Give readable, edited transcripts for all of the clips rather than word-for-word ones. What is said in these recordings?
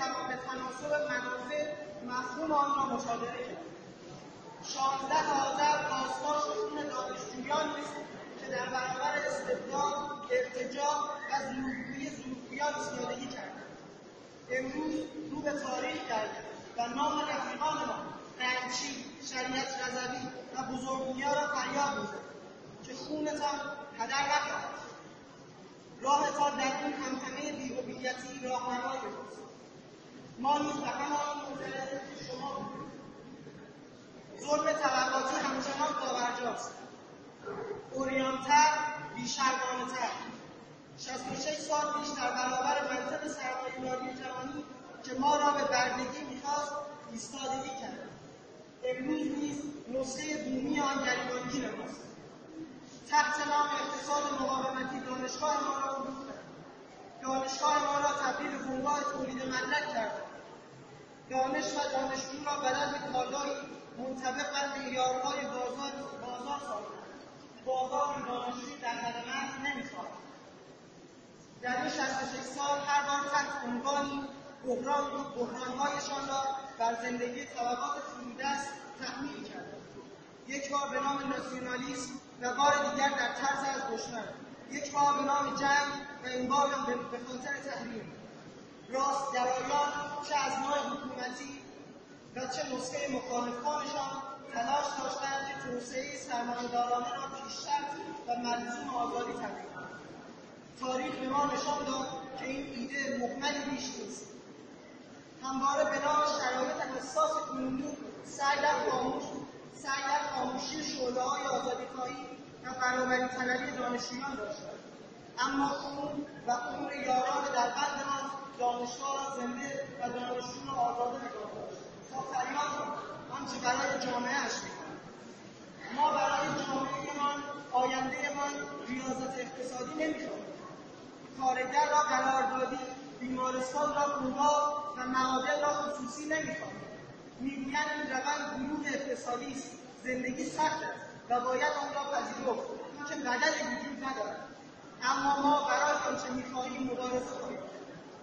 به تناسب منافع مفهوم آن را مشاهده کرد. 16 آذر داستان شکوه دانشجویان است که در برابر استبداد، ارتجاع و زورگویان ایستادگی کردند. امروز رو به تاریخ کرده و نام رفیقانمان قنچی، شریعت رضوی و بزرگویان را فریاد می‌زنیم که خونتان هدر نخواهد. راهتان در این همهمه بی‌هویتی راهنمای ماست. ما نیز به همان منزلتیم که شما بودید. ظلم طبقاتی همچنان پابرجاست. عریان‌تر، بی‌شرمانه‌تر. 66 سال پیش در برابر منطق سرمایه‌داری جهانی که ما را به بردگی می‌خواست ایستادگی کرد. امروز نیز نسخه بومی آن گریبانگیر ماست. تحت نام اقتصاد مقاومتی دانشگاه ما را فروخت کرد. دانشگاه ما را تبدیل به بنگاه تولید مدرک کرد. دانش و دانشجو را بدل به کالایی منطبق بر معیارهای بازار ساختند. بازار دانشجویی در حد مرز نمی‌خواهد. در این 66 سال هر بار تحت عنوانی بحران‌هایشان را بر زندگی طبقات فرودست تحمیل کردند. یک بار به نام ناسیونالیسم و بار دیگر در ترس از دشمن. یک بار به نام جنگ و این بار هم به خاطر تحریم. راستگرایان چه از نوع حکومتی و چه نسخه مخالفانشان تلاش داشتند که توسعه سرمایه‌دارانه را پیش‌شرط و ملزوم آزادی تبدیل کنند. تاریخ به ما نشان داد که این ایده مهملی بیش نیست. همواره به نام شرایط حساس کنونی سعی در خاموشی شعله‌های آزادی‌خواهی و برابری طلبی دانشجویان داشتند. اما خون و عمر یاران در بند ما دانشگاه را زنده و دانشجو را آزاده نگاه داشت تا فریاد کند آنچه برای جامعه‌اش می‌کند. ما برای جامعه‌مان، آینده‌مان ریاضت اقتصادی نمی‌خواهیم. کارگر را قراردادی، بیمارستان را کوبا و معادن را خصوصی نمی‌خواهیم. می‌گویند این روند گروه اقتصادی است. زندگی سخت است و باید آن را پذیرفت که بدلی وجود ندارد. اما ما برای آنچه می‌خواهیم مبارزه خواهیم کرد.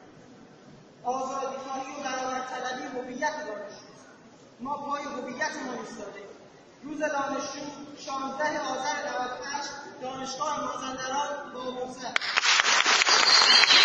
آزادی‌خواهی و برابرطلبی هویت دانشجوست. ما پای هویتمان ایستاده‌ایم. روز دانشجو 16 آذر 98 دانشگاه مازندران با موزه